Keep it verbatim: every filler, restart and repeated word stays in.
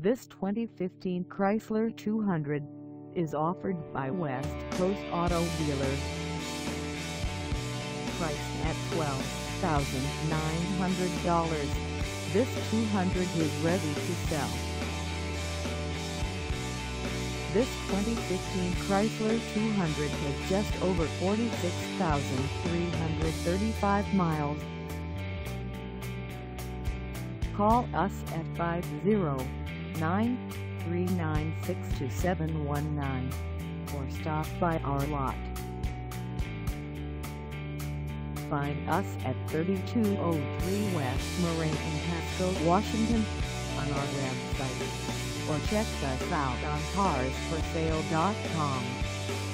This twenty fifteen Chrysler two hundred is offered by West Coast Auto Dealers. Priced at twelve thousand nine hundred dollars, this two hundred is ready to sell. This twenty fifteen Chrysler two hundred has just over forty-six thousand three hundred thirty-five miles. Call us at five oh nine, three nine six, two seven one nine or stop by our lot. Find us at thirty-two oh three West Marie Pasco, Washington on our website, or check us out on cars for sale dot com.